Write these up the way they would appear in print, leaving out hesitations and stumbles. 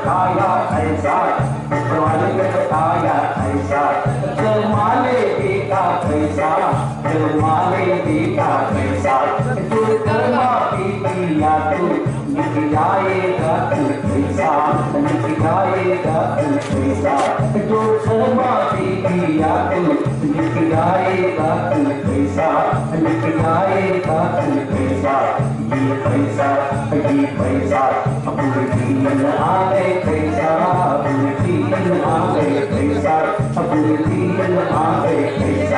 बताया ऐसा, ऊपर वाले ने बताया ऐसा, जमाले देगा पैसा, जमाले देगा पैसा, जो कर्मा भी किया तू लिख जाएगा तू पैसा, लिख जाएगा तू पैसा, जो कर्मा भी किया तू लिख जाएगा तू पैसा, लिख जाएगा तू पैसा। ये पैसा पूरे दिन आ गए पैसा, पूरे दिन आ गए पैसा, पूरे दिन आ गए पैसा।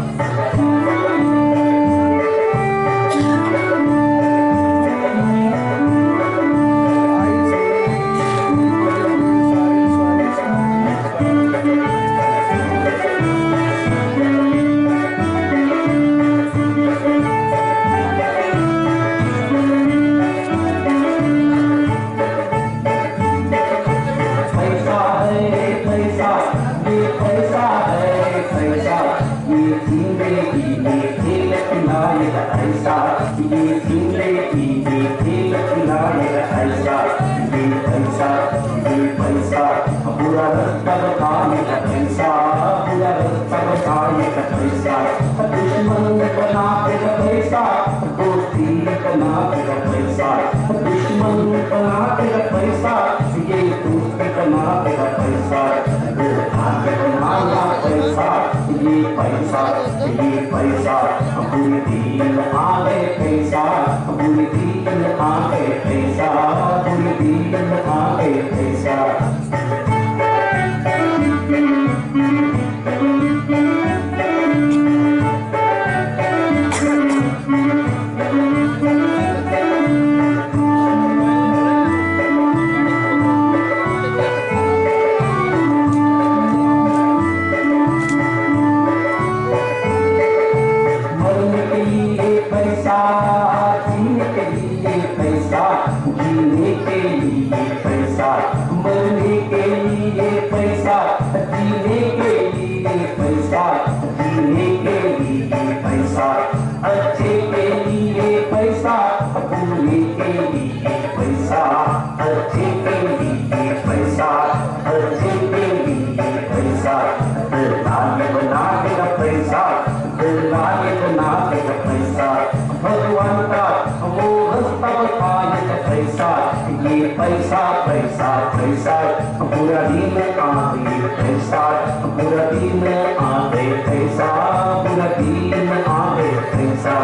पूरा रास्ता बताने का पैसा, पूरा रास्ता बताने का पैसा, दुश्मन बनाने का पैसा, दोस्ती बनाने का पैसा, दुश्मन बनाने का पैसा, ये दोस्ती बनाने का पैसा, बनाना पैसा, ये पैसा, पूरे दिन आ गए पैसा, पूरे दिन आ गए पैसा, पूरे दिन आ गए पैसा। जीने के लिए पैसा, मरने के लिए पैसा, जीने के लिए पैसा, जीने के लिए पैसा, अच्छे के लिए पैसा, बुरे के लिए पैसा, अच्छे के लिए पैसा, अच्छे के लिए पैसा, दलाली बना देगा पैसा, दलाली बना देगा पैसा, भगवान का वो रास्ता बताएगा पैसा, ये पैसा पैसा पैसा, पूरा दिन आ गए पैसा, पूरा दिन आ गए पैसा, पूरा दिन आ गए पैसा।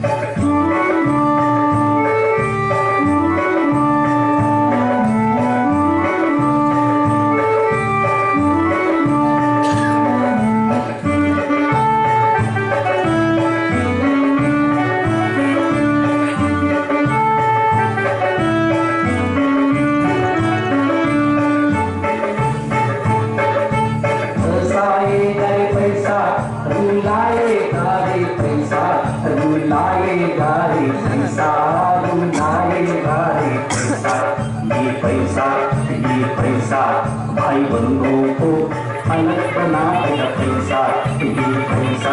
ये पैसा भाई बंधुओं को अलग बना देगा पैसा, ये पैसा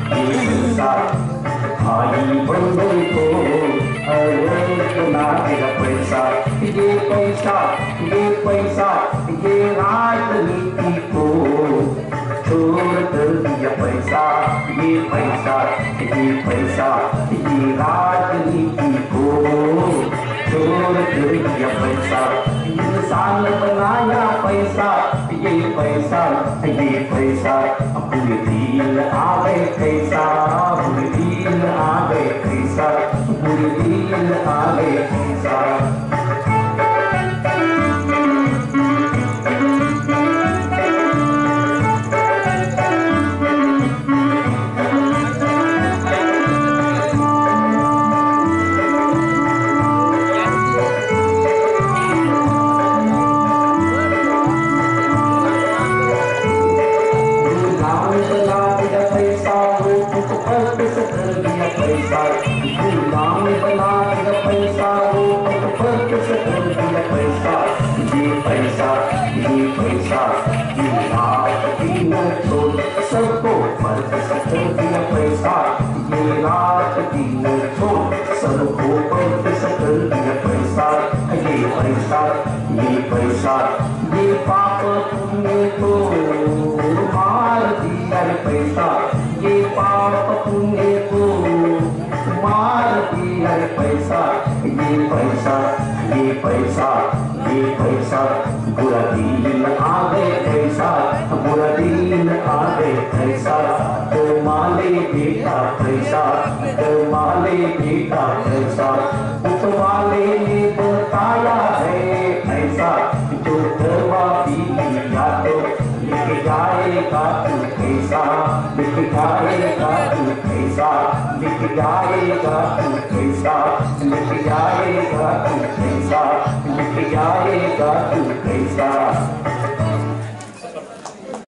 भाई बंधुओं को अलग बना देगा पैसा, ये पैसा ये राजनीति को छोड़ कर दिया पैसा, ये पैसा ये राजनीति को छोड़ कर दिया पैसा, इंसान बनाया पैसा, ये पैसा पूरे दिन आ गए पैसा, पूरे दिन आ गए पैसा, पूरे दिन आ गए पैसा। सबको फर्क सकते दिया पैसा, ये रात दिन छोड़ सबको फर्क सकते दिया पैसा, ये पैसा ये पैसा, ये पाप पुण्य को मार दिया रे पैसा, ये पाप पुण्य को मार दिया रे पैसा, ये पैसा, ये पैसा, ये पैसा, बुरा दिन आ गए पैसा, बुरा दिन आ गए पैसा, तो माले बेटा पैसा, तो माले बेटा पैसा, वाले ने बताया है ऐसा, जो दवा पीया तो लिख जाएगा तू पैसा, लिख जाएगा तू पैसा, लिख जाएगा तू पैसा, लिख जाएगा तू पैसा, लिख जाएगा तू पैसा।